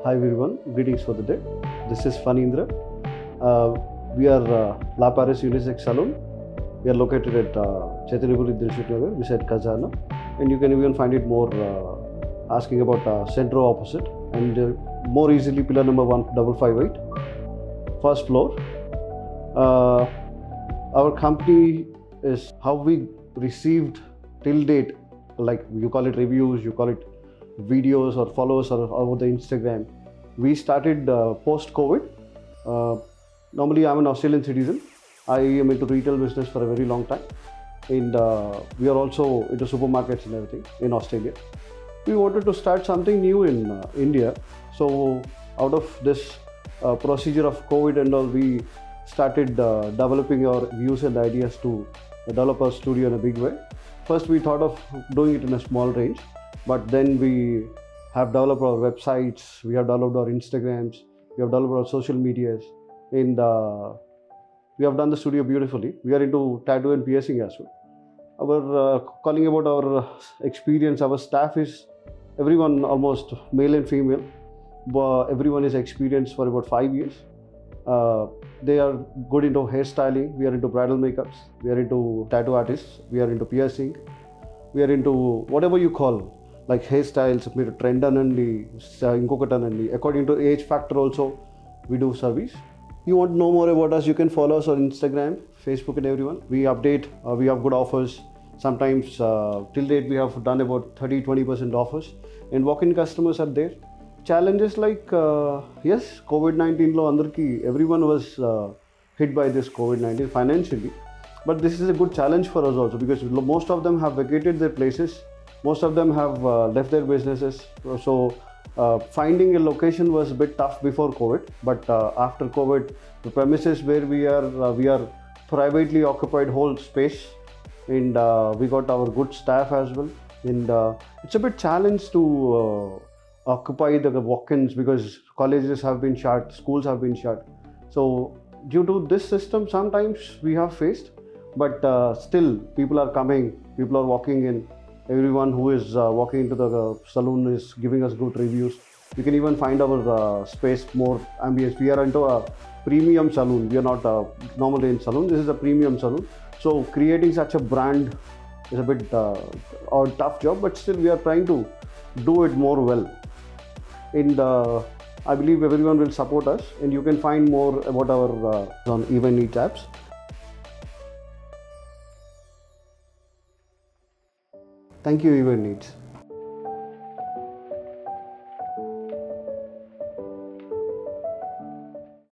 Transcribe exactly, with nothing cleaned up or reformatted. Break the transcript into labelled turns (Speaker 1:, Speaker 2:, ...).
Speaker 1: Hi everyone, greetings for the day. This is Fanindra. Uh, we are uh, La Paris Unisex Salon. We are located at uh, Chaitanyapuri Dilshuk Nagar beside Khazana, and you can even find it more uh, asking about uh, Centro opposite and uh, more easily pillar number one double five eight, first floor. Uh, our company is how we received till date, like you call it reviews, you call it videos or followers or over the Instagram. We started uh, post-COVID. Uh, normally, I'm an Australian citizen. I am into retail business for a very long time, and uh, we are also into supermarkets and everything in Australia. We wanted to start something new in uh, India. So, out of this uh, procedure of COVID and all, we started uh, developing our views and ideas to develop our studio in a big way. First, we thought of doing it in a small range, but then we have developed our websites, we have developed our Instagrams, we have developed our social medias, and uh, we have done the studio beautifully. We are into tattoo and piercing as well. Our uh, calling about our experience, our staff is everyone almost male and female. But everyone is experienced for about five years. Uh, they are good into hairstyling. We are into bridal makeups. We are into tattoo artists. We are into piercing. We are into whatever you call, like hairstyles, మీరు trend అనండి, ఇంకొకటి అనండి. According to age factor also, we do service. You want to know more about us, you can follow us on Instagram, Facebook and everyone. We update, uh, we have good offers. Sometimes uh, till date we have done about thirty to twenty percent offers, and walk-in customers are there. Challenges like, uh, yes, COVID nineteen lo andarki, everyone was uh, hit by this COVID nineteen financially. But this is a good challenge for us also, because most of them have vacated their places. Most of them have uh, left their businesses. So uh, finding a location was a bit tough before COVID. But uh, after COVID, the premises where we are, uh, we are privately occupied whole space, and uh, we got our good staff as well. And uh, it's a bit challenge to uh, occupy the walk-ins, because colleges have been shut, schools have been shut. So due to this system, sometimes we have faced, but uh, still people are coming, people are walking in. Everyone who is uh, walking into the uh, salon is giving us good reviews. You can even find our uh, space more ambience. We are into a premium salon. We are not a normal range salon. This is a premium salon. So creating such a brand is a bit uh, a tough job, but still we are trying to do it more well. And uh, I believe everyone will support us, and you can find more about our uh, on Even Needs apps. Thank you, Even Needs.